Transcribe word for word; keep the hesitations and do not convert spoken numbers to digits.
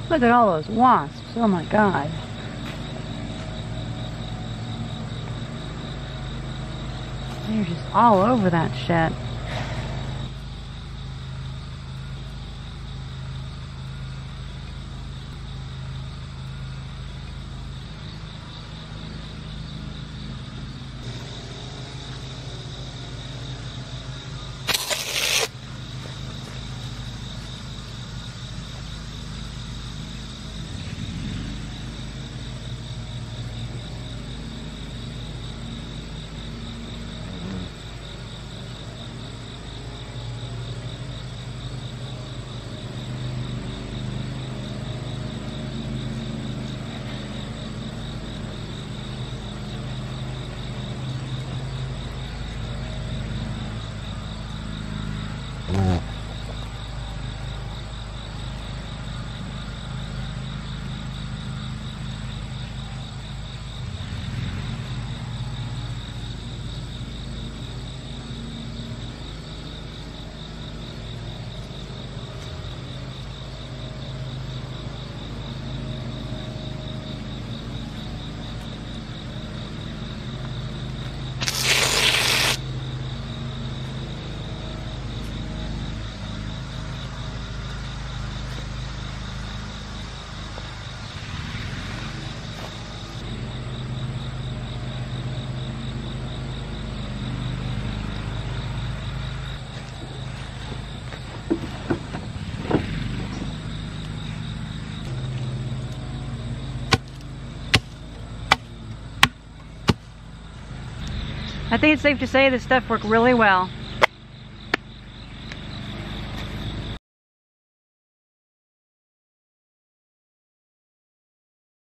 Look at all those wasps. Oh my god. They're just all over that shit. I think it's safe to say this stuff worked really well.